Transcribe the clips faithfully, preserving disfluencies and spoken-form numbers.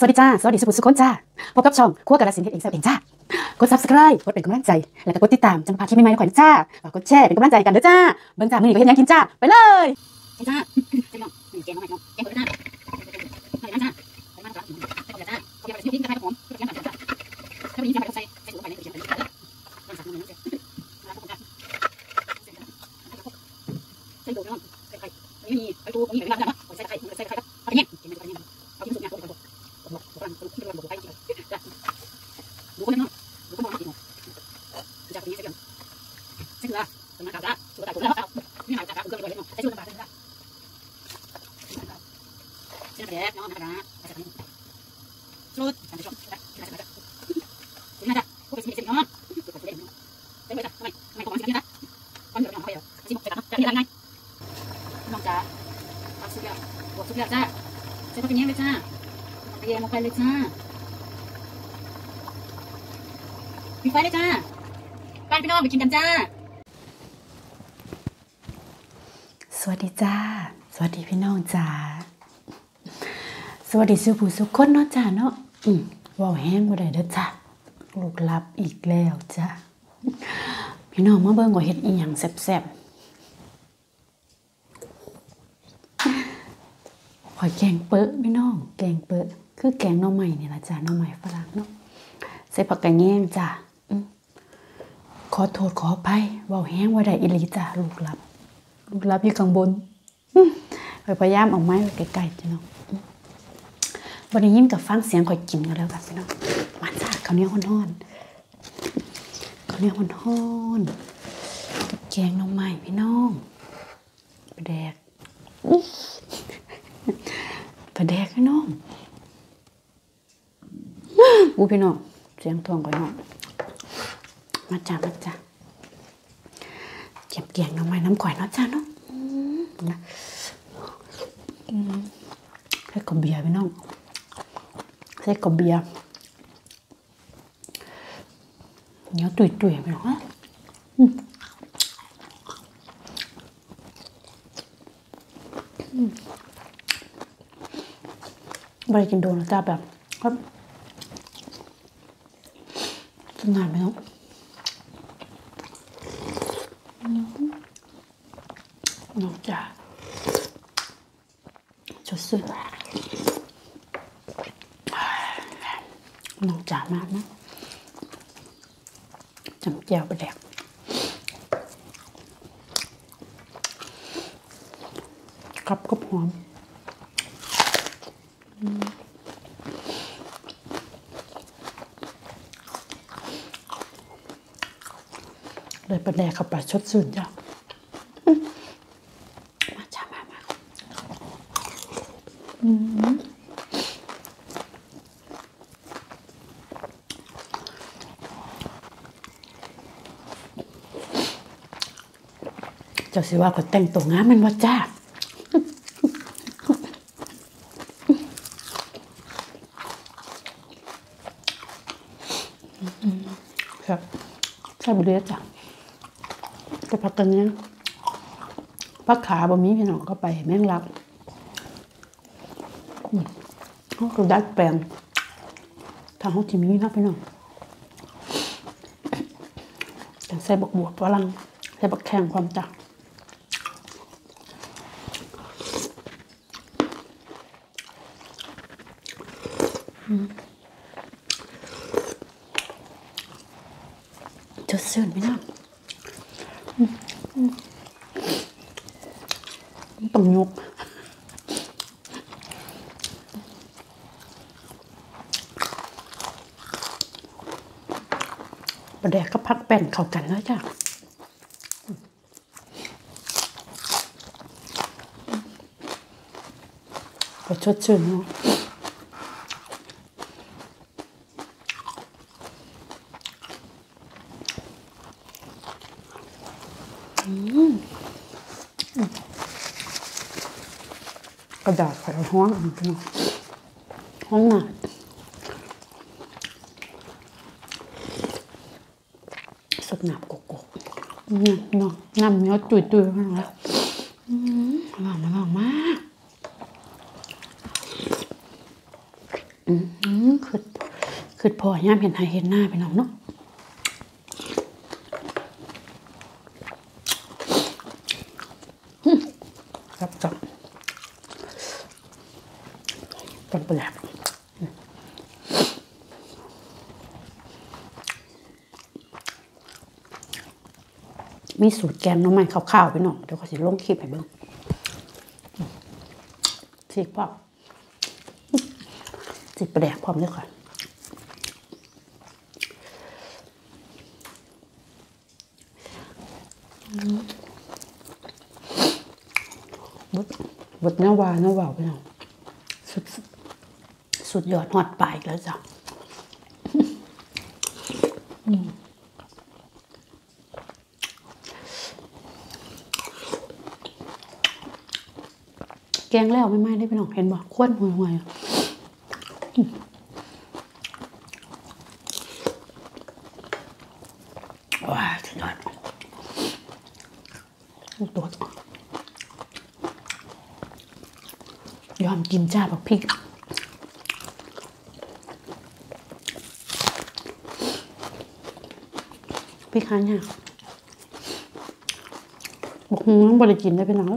วัสดีจ้าสวัสดีสุขุมสุขคนจ้าพบกับช่องครัวกาฬสินธุ์เฮ็ดเองแซ่บเองจ้ากด ซับสไครบ์ กดเป็นกำลังใจแล้วก็กดติดตามจังพาคลิปใหม่ๆข่อยจ้าฝากกดแชร์เป็นกำลังใจกันเด้อจ้าเบิ่งจ้ามื้อนี้ก็เฮ็ดหยังกินจ้าไปเลยจ้าพี่น้องนี่แกงมาใหม่น้องแกงเปิดหน้าไปนั่นจ้าไปนั่นจ้าไปก่อนจ้าเขาจะไปทิ้งกระไดผมแกงผัดจ้าถ้าไปยิงจะไปใส่ใส่ลงไปในตู้เย็นไปเลยนั่นสักมื้อนึงเสร็จแล้วก็จ้าใส่ดูน้องใส่ไข่นี่มีไปดูตรงนี้ไปบ้างนะใส่ไข่ใส่ไข่ครับเอาเนี่ยกินไปเนี่ยเอาที่สุดเนี่ยตัวตัวตัวตัวตัวที่เราบอกไปจ้าดูคนนึงดูคนมองกินจ้าคนนี้ใส่กันใส่เกลือสมัครจ้าตัวตายตัวแล้วนี่หายจากเกลือไปเลยเนาะใส่ชูน้ำปลาใส่จ้าใส่แดดเนาะนะใส่ชูดใส่ชูดใส่ใส่ใส่ใส่จ้าพวกเป็นสิ่งสิ่งเนาะตัวเด็กเนาะใส่ไปจ้าทำไมทำไมของสิ่งนี้นะตอนเดี๋ยวน้องเขาเดี๋ยวสิ่งใส่กันจะได้ยังไงน้องจ้าเอาสุดยอดบวกสุดยอดจ้าใส่ตัวเป็นยังไงจ้าเรียนลงไปเลยจ้าปิดไฟเลยจ้าป้าพี่น้องไปกินกันจ้าสวัสดีจ้าสวัสดีพี่น้องจ้าสวัสดีสุผู้สุขคนเนาะจ้าเนาะอืมว้าวแห้งบ่ได้เด้อจ้าลูกลับอีกแล้วจ้าพี่น้องมาเบิ่งว่าเฮ็ดอีหยังแซ่บๆขอแกงเปิ้ลพี่น้องแกงเปิ้ลคือแกงหน่อไม้นี่ล่ะจ้าหน่อไม้ฝรั่งเนาะใส่ผักกระแยงจ้าขอโทษขออภัยเว้าแห้งว่าได้อีหลีจ้าลูกลับลูกลับอยู่ข้างบนพยายามเอาไม้ไว้ใกล้ๆจ้ะเนาะบ่ได้ยินกับฟังเสียงข่อยกินกันแล้วกันพี่น้องมาจ้าข้าวเหนียวฮ้อนๆข้าวเหนียวฮ้อนๆกับแกงหน่อไม้พี่น้องปลาแดกปลาแดกพี่น้องอู้พี่น้องเสียงท้องข่อยเนาะมาจ้ามาจ้าเก็บแกงหน่อไม้น้ำข่อยเนาะจ้าเนาะนะใส่กบเบียร์พี่น้องใส่กบเบียร์เนื้อตุยตุยพี่น้องไม่ได้กินโดนจ้าแบบครับสนานไหมน้องน้องจ๋าชดซื้อน้องจ๋ามากนะจำแจ่วไปแดกกับกบหอมเลยไปแดกเข้าไปชดซื่นจ้ะมาจ้ามามาเจ้าสิว่าเขาแต่งตัวงามมันว่าจ้าครับใช่บุเรียจ้ะจะพักกันนี้พักขาบะหมี่พี่น้องก็ไปแม่งลับเขาคือดัดแปลงทางห้องที่มีนะพี่น้องใส่บักบวบฝรั่งใส่บักแข้งความจ้ะจะเสื่อมไหมนะต้องยกปลาแดกก็พักแป้นเข้ากันแล้วจ้ะก็ชดชื่นเนาะกระดาษใส่ห้องห้องหนาสดหนาบกกๆเนี่ยเนาะน้ำเนื้อตุยๆนะอร่อยมากมากอืมคือคือพอย่ามเห็นหายเห็นหน้าไปน้องเนาะครับจับจับไปแล้วมีสูตรแกงน้ำมันขาวๆไปหน่อยเดี๋ยวก็สิลงคลิปให้เบิ่งสิพ่อสิประแดกพร้อมด้วยก่อนบดบดเนื้อวาเนื้อวาวไปหน่อยสุดสุดยอดหอดปลายแล้วจ้ะแกงแล้วไม่ไหม้ได้พี่น้องเห็นบ่ควนห่วยๆว้าสุดยอดตัวยอมกินจ้าบักพริกพริกหายากบักฮูต้องบริกินได้พี่น้อง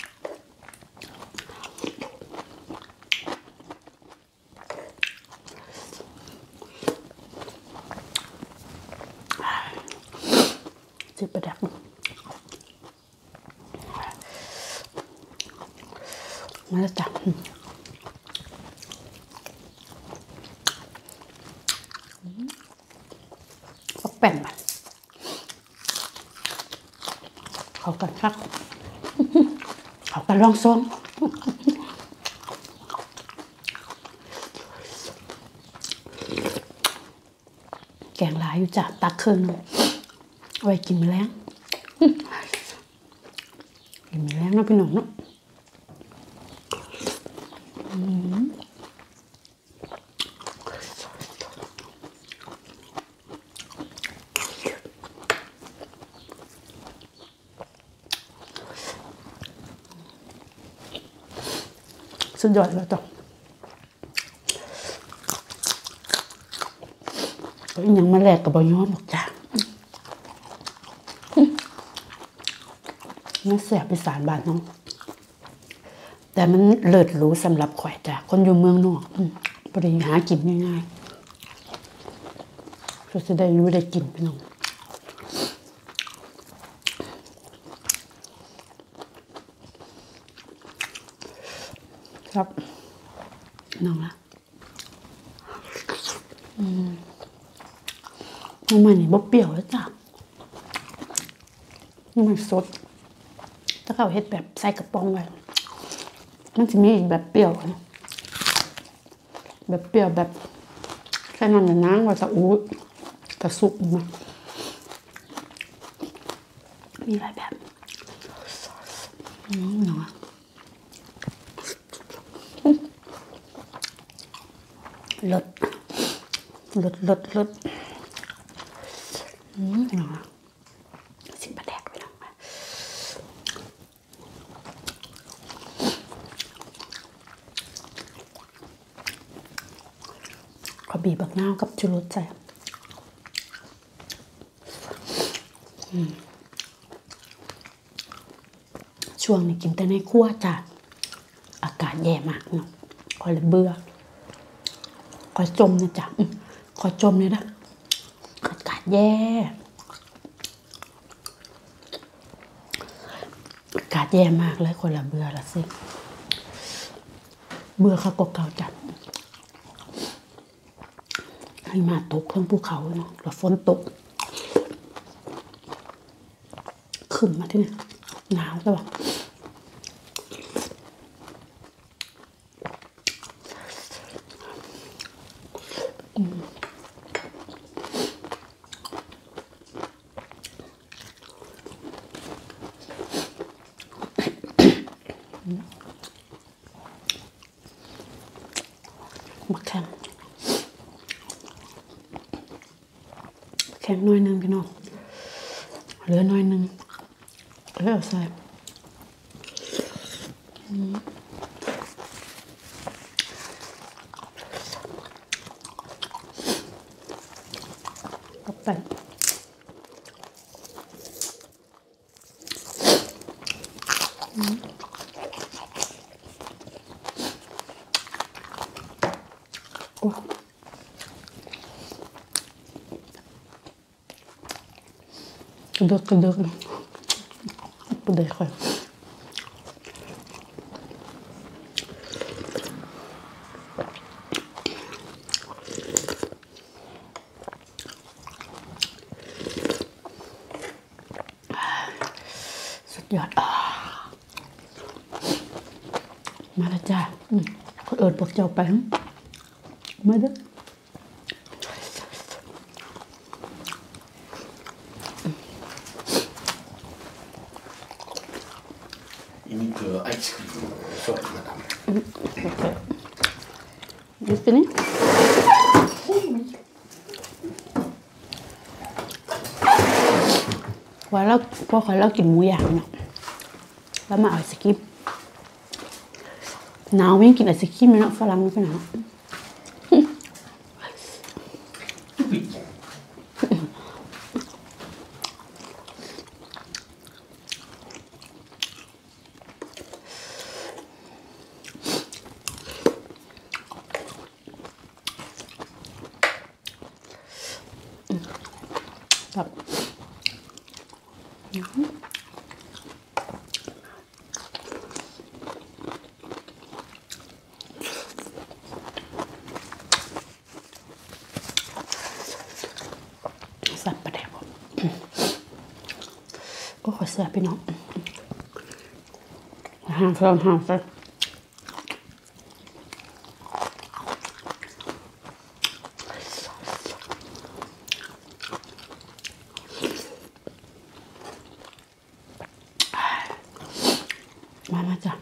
จิบประดับมาแล้วจ้ะก็แป้นมันเขากันครับเขากันลองซ้อมแกงหลายอยู่จ้ะตักครึ่งเอาไว้กินมื้อแลงกินมื้อแลงเนาะพี่น้องเนาะสุดยอดแล้วจ้ะยังมาแลกกับบย้อนหรอกจ้ะน่าแสบไปสารบาทน้องแต่มันเลิศหรูสำหรับข่อยจ้ะคนอยู่เมืองนอกบริหากินง่ายๆก็จะได้รู้ได้กินพี่น้องครับน้องละอืมน้ำมันนี่บ่เปรี้ยวแล้วจ้ะน้ำมันสดถ้าเขาเฮ็ดแบบใส่กระป๋องไว้มันจะมีอีกแบบเปรี้ยวนะแบบเปรี้ยวแบบแค่นั้นน้ำว่าจะอู้กระสุกมามีหลายแบบอืมน้องลดลดลดลดอืมเนาะสิบประแดกไปแล้วขอบีบบักนาวกับชูรสใส่ช่วงนี้กินแต่ในครัวจ้ะอากาศแย่มากเนาะคอยเลยเบื่อคอยจมนะจ๊ะคอยจมเลยนะอากาศแย่อากาศแย่มากเลยคนละเบื่อละสิเบื่อเขาก็เก่าจัดให้มาตกเพิ่งภูเขาเนาะแล้วฝนตกขึ้นมาที่นี่หนาวใช่ปะมาแข็งแข็งน้อยนึงพี่น้องเหลือน้อยนึงแล้วเอาใส่กันโอ้กระเดกกระเดกกระเดกค่ะสุดยอดมาแล้วจ้าคนเอิญพวกเจ้าไปมาเด้อ Imite ice cream, sorry madame. Okay. Just ini. Và nó có khỏi nó kìm mũi à nè,แล้วมาเอาไอศกรีมหนาวยังกินไอศกรีมเลยเนาะฝรั่งนี่ก็หนาวแบบสับปะแดกก็ขอเสียพี่น้องห่างกันห่างกันมามาจ้ะ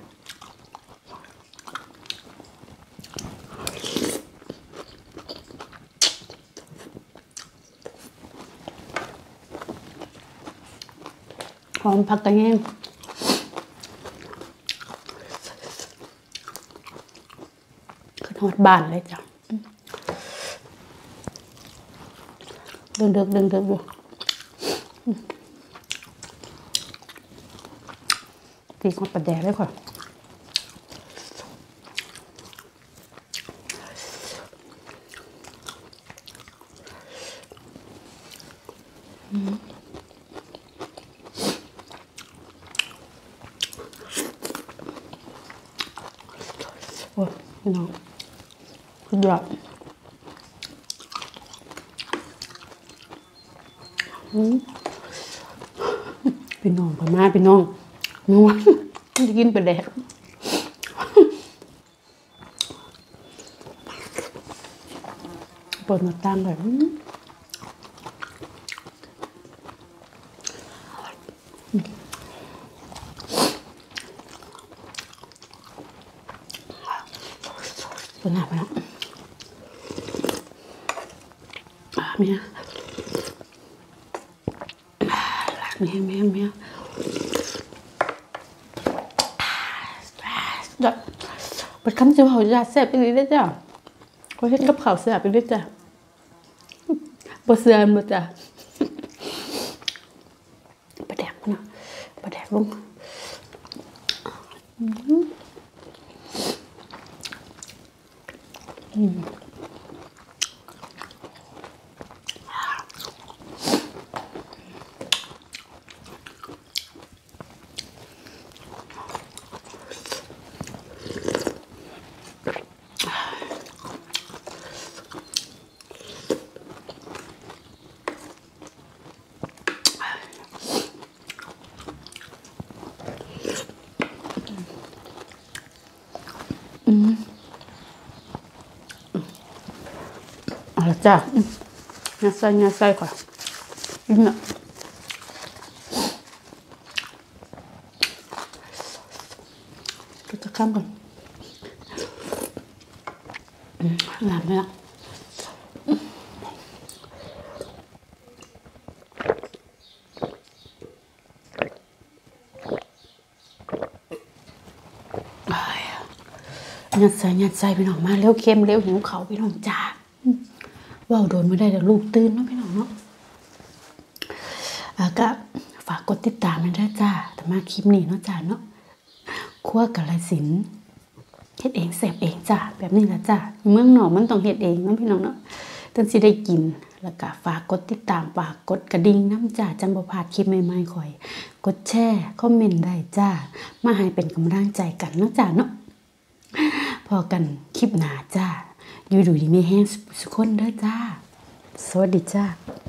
หอมผักกระเทียมขึ้นฮอดบ้านเลยจ้ะเดินเดินเดินเดินอยู่ตีฮอดปลาแดกเลยค่ะโอ้ยพี่น้องสุดยอดพี่น้องพม่าพี่น้องนัวจะกินไปแดกเปิดหน้าต่างแบบเป็นหน้าไปแล้วเมียเมียเมียเมียจ้ะเป็นคำจิ้มเขาจะแซ่บไปเลยได้จ้ะเขาเห็นกับเขาแซ่บไปเลยจ้ะบะเสือนบะจ้ะปลาแดกนะปลาแดกลงอืมอืมเอาละจ้ะงาใส่งาใส่ก่อนอืมก็จะข้ามก่อนหลับไหมล่ะยัดใส่ยัดใส่พี่น้องมาเร็วเค็มเร็วหิวเขาพี่น้องจ้าว่าวโดนไม่ได้เดี๋ยวลูกตื่นเนาะพี่น้องเนาะแล้วก็ฝากกดติดตามด้วยจ้าแต่มาคลิปนี้เนาะจ้าเนาะครัวกาฬสินธุ์เฮ็ดเองเสพเองจ้าแบบนี้ละจ้าเมืองนอกมันต้องเฮ็ดเองเนาะพี่น้องเนาะจนสิได้กินแล้วก็ฝากกดติดตามฝากกดกระดิ่งน้ำจ้าจังบ่พลาดคลิปใหม่ๆข่อยกดแชร์คอมเมนต์ได้จ้ามาให้เป็นกำลังใจกันเนาะจ้าเนาะพอกันคลิปหน้าจ้าอยู่ดูดีมีแห้งสุขคนเด้อจ้าสวัสดีจ้า